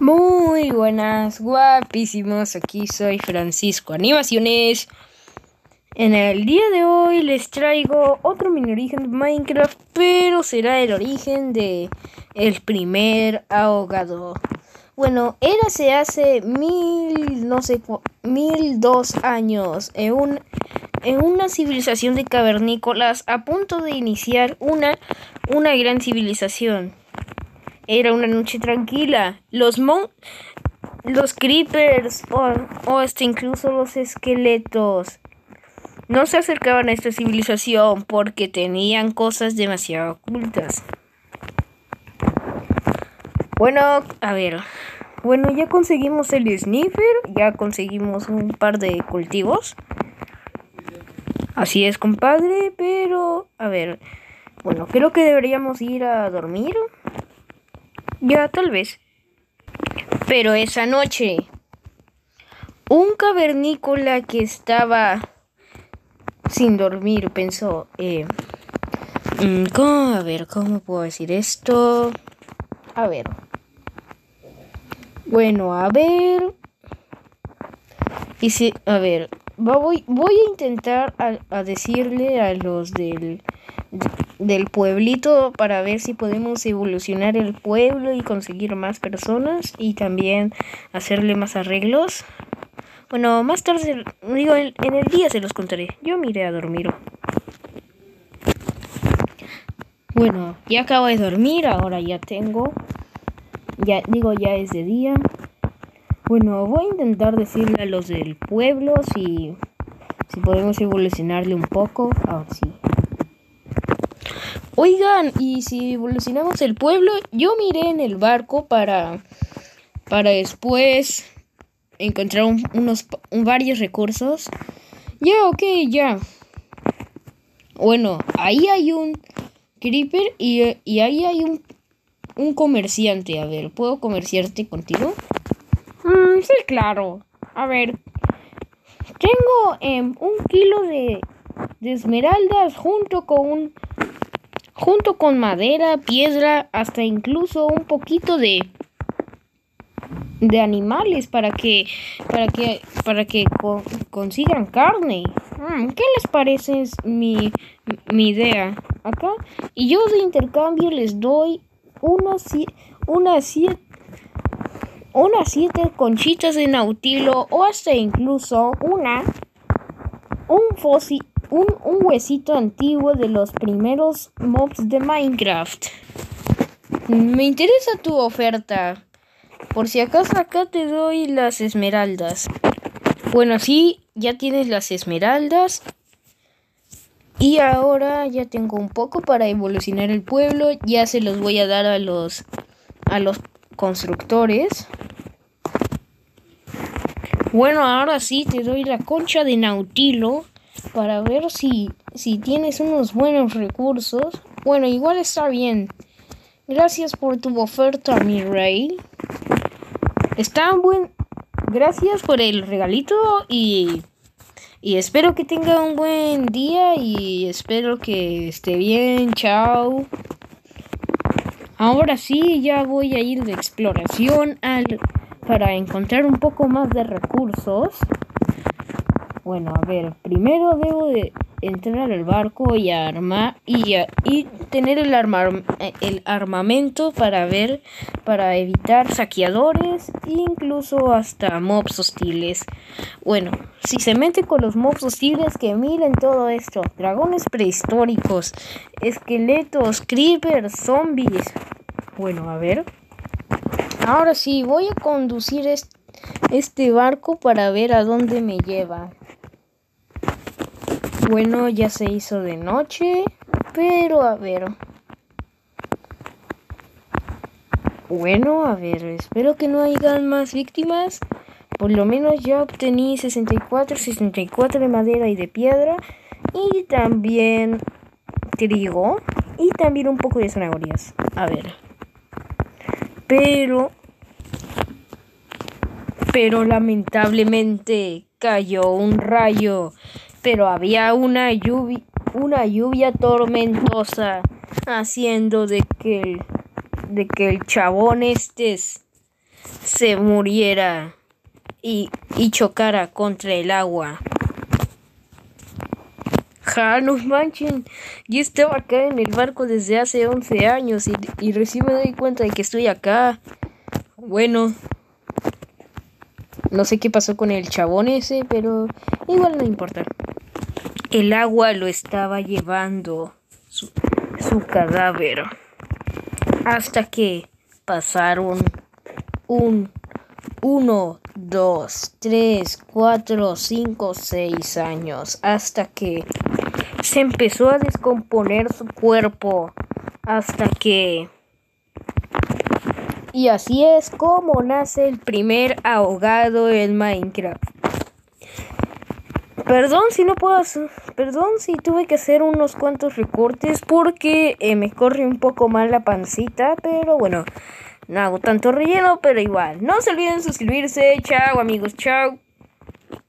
Muy buenas, guapísimos. Aquí soy Francisco Animaciones. En el día de hoy les traigo otro mini origen de Minecraft, pero será el origen de el primer ahogado. Bueno, érase hace 1002 años en una civilización de cavernícolas a punto de iniciar una gran civilización. Era una noche tranquila. Los creepers o hasta incluso los esqueletos no se acercaban a esta civilización porque tenían cosas demasiado ocultas. Bueno, ya conseguimos el sniffer, ya conseguimos un par de cultivos. Así es, compadre, pero creo que deberíamos ir a dormir. Ya, tal vez. Pero esa noche, un cavernícola que estaba sin dormir pensó, ¿cómo puedo decir esto? Voy a intentar a decirle a los del pueblito para ver si podemos evolucionar el pueblo y conseguir más personas y también hacerle más arreglos. Bueno, más tarde, en el día se los contaré. Yo me iré a dormir. Bueno, ya acabo de dormir, ahora ya es de día. Bueno, voy a intentar decirle a los del pueblo si podemos evolucionarle un poco. Ahora sí. Oigan, y si evolucionamos el pueblo, yo me iré en el barco para después encontrar varios recursos. Ya. Bueno, ahí hay un creeper y ahí hay un comerciante. A ver, ¿puedo comerciarte contigo? Sí, claro. A ver, tengo 1 kilo de esmeraldas junto con madera, piedra, hasta incluso un poquito de animales para que consigan carne. ¿Qué les parece mi idea? Acá. Y yo de intercambio les doy unas 7 conchitas de nautilo o hasta incluso un huesito antiguo de los primeros mobs de Minecraft. Me interesa tu oferta. Por si acaso acá te doy las esmeraldas. Bueno, sí, ya tienes las esmeraldas. Y ahora ya tengo un poco para evolucionar el pueblo. Ya se los voy a dar a los constructores. Bueno, ahora sí te doy la concha de nautilo para ver si tienes unos buenos recursos. Bueno, igual está bien. Gracias por tu oferta, mi rey. Gracias por el regalito y espero que tenga un buen día y espero que esté bien. Chao. Ahora sí, ya voy a ir de exploración para encontrar un poco más de recursos. Bueno, primero debo de entrar al barco y armar y tener el armamento para evitar saqueadores e incluso hasta mobs hostiles. Bueno, si se mete con los mobs hostiles, que miren todo esto: dragones prehistóricos, esqueletos, creepers, zombies. Bueno, ahora sí voy a conducir este barco para ver a dónde me lleva. Bueno, ya se hizo de noche, pero espero que no hayan más víctimas. Por lo menos ya obtení 64 de madera y de piedra, y también trigo, y también un poco de zanahorias. Pero lamentablemente cayó un rayo. Pero había una lluvia tormentosa, haciendo de que el chabón se muriera y chocara contra el agua. Ja, no manchen, yo estaba acá en el barco desde hace 11 años y recién me doy cuenta de que estoy acá. Bueno, no sé qué pasó con el chabón ese, pero igual no importa. El agua lo estaba llevando su cadáver. Hasta que pasaron 1, 2, 3, 4, 5, 6 años. Hasta que se empezó a descomponer su cuerpo. Y así es como nace el primer ahogado en Minecraft. Perdón si tuve que hacer unos cuantos recortes porque me corre un poco mal la pancita, pero bueno, no hago tanto relleno, pero igual. No se olviden suscribirse. Chao amigos, chao.